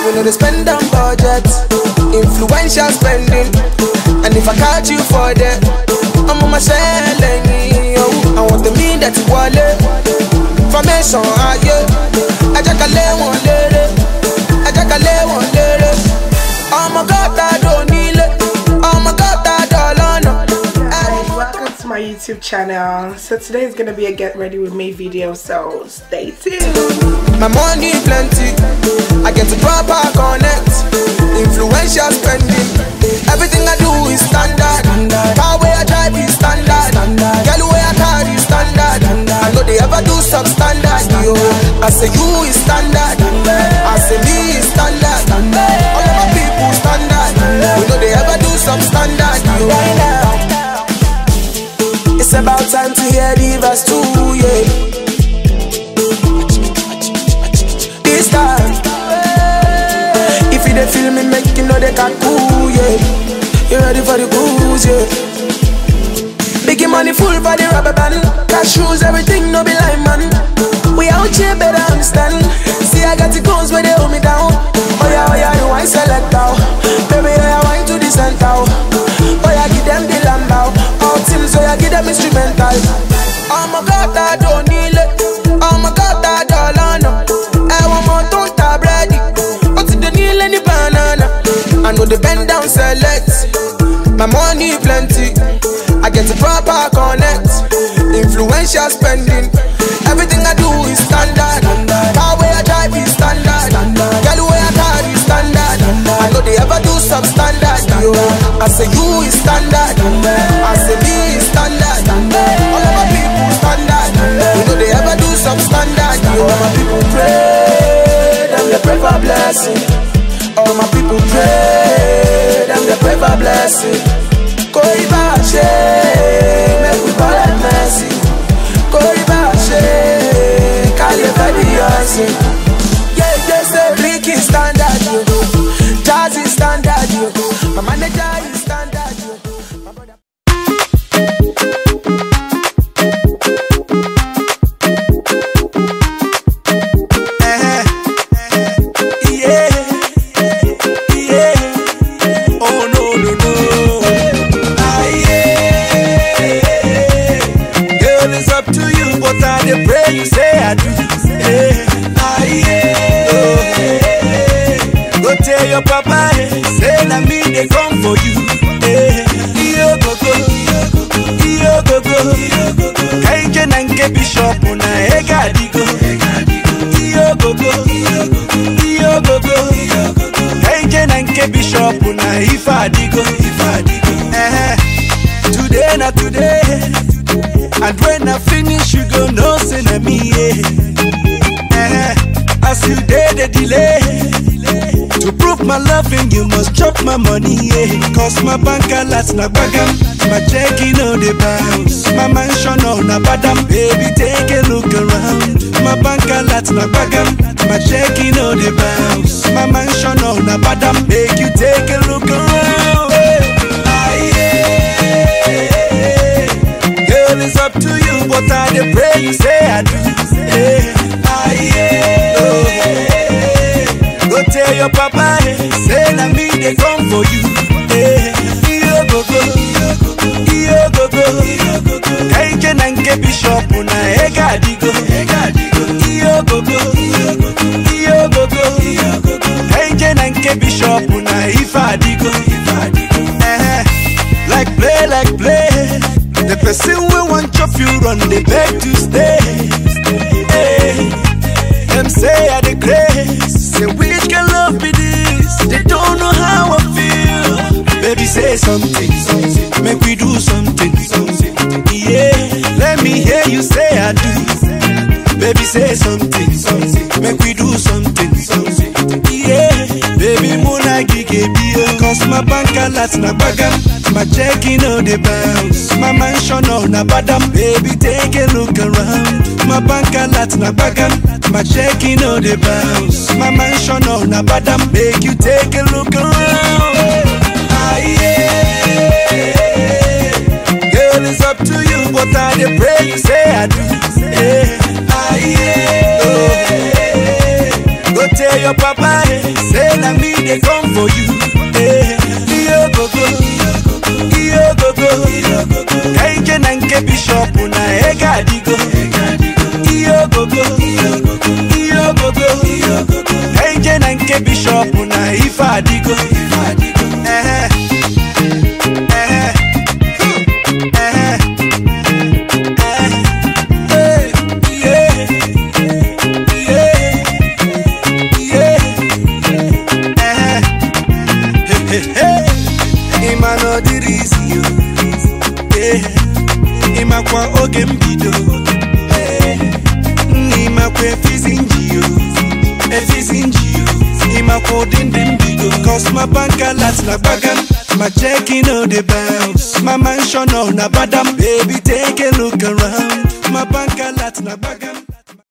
We know they spend on budget, influential spending. And if I catch you for that, I'm on my selling. I want the mean that you wallet. Formation, I just a lay one lady. I just a lay one lady. Oh my God, I don't need it. Oh my God, I don't know. Welcome to my YouTube channel. So today is gonna be a get ready with me video, so stay tuned. My money plenty, I get to proper connect. Influential spending, everything I do is standard. Car where I drive is standard. Girl where I carry is standard. I know they ever do substandard. Yo, I say you is standard. I say me is standard. All of my people standard. We know they ever do substandard. Yo, it's about time to hear the verse 2, yeah. This time, if you dey feel me, make you know they can cool, yeah. You ready for the cruise, yeah. Biggie money full for the rubber band. Cash shoes, everything, no be like man. We out here, better understand. See, I got the goals where they hold me down. Oh yeah, you want select out. Baby, I want to the center. Oh yeah, give them the lambao. All teams, so yeah, give them instrumental. Oh my God, I don't need it. Oh my God, I don't know. I want more total bready. But to the kneel and the banana. I know the bend down select. My money plenty, I get to proper connect. Influential spending, everything I do is standard. Car where I drive is standard. Girl where I carry is standard. I know they ever do substandard. Yo, I say you is standard. I say me is standard. All of my people standard. You know they ever do substandard. Yo, all my people pray, them they pray for blessing. All my people pray, them they pray for blessing. Kori bache, make we call it mercy. Kori bache, Kali Fediasi. Yeah, say Ricky standard, yo. Jazzy standard, yo. My manager is standard, yo. My brother. You say I do, go tell your papa, say na me they come for you. Iyo gogo, kaije nange bishop na ega digo. Iyo gogo, kaije nange bishop na ifa digo. Today na today. And when I finish, you go know say na me, yeah. As you did the delay, to prove my loving, you must chop my money, yeah. Cause my bank alerts na bagam, my checking on the bounce, my mansion on a badam. Baby, take a look around. My bank alerts na bagam, my checking on the bounce, my mansion on a badam. Make you take a look around. It's up to you, but I pray you say I do. Go tell your papa, say na me they come for you. Iyo gogo, kaije nange bishop na ega digo. Iyo gogo, kaije nange bishop na ifa digo. Like play. The person we want chop you run, they beg to stay. Them say I the grace, say which can love be this? They don't know how I feel. Baby say something, make we do something. Yeah, let me hear you say I do. Baby say something, make we do something. Yeah, baby muna gige bio, cause my bank alerts na bagam. My checking on the bounce, my mansion on a badam. Baby, take a look around. My bank alerts na bagam. My checking on the bounce, my mansion on a badam. Make you take a look around. Girl, it's up to you, but I pray you say I do. Go Go tell your papa, say na me they come for you. Iyo gogo, iyo gogo. Kaije na nke bishop na ega digo. Iyo gogo, iyo gogo. Kaije na nke bishop na ifa digo. Imano dirisi yo, imakwa oge mbido, imakwa efizinji yo, imakwa dindi mbido. Cause my bank alert na bagam, my checking on the bounce, my mansion on na badam. Baby take a look around, my bank alert na bagam.